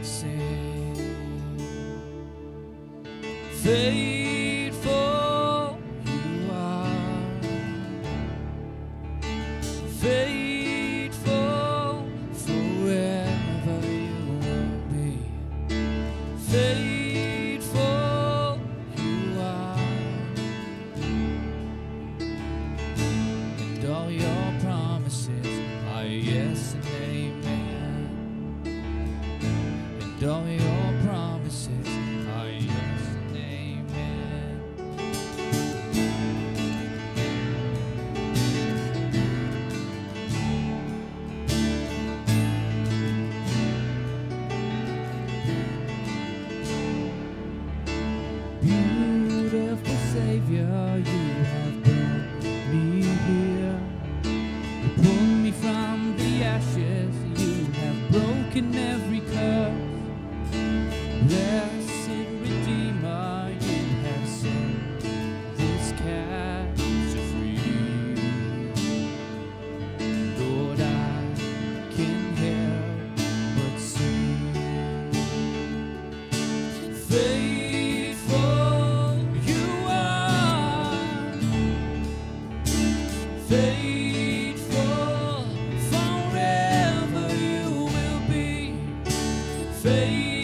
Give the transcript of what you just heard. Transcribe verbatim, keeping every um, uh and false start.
sing. Faithful you are, faithful forever you will be. Faithful you are, and all your promises are yes and amen. And all your promises are yes and amen. Beautiful Savior, you have brought me here. You pulled me from the ashes, you have broken every curse. Blessed Redeemer, you have set this captive free. Lord, I can't help but sing. Faithful you are, faithful forever you will be. Faithful